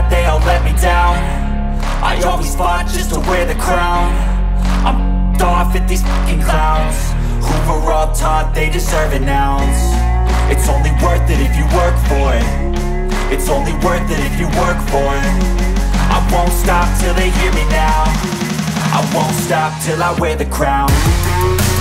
that they all let me down. I always fought just to wear the crown. I'm f***ed off at these fucking clowns who were all taught they deserve an ounce. It's only worth it if you work for it. It's only worth it if you work for it. I won't stop till they hear me now. I won't stop till I wear the crown.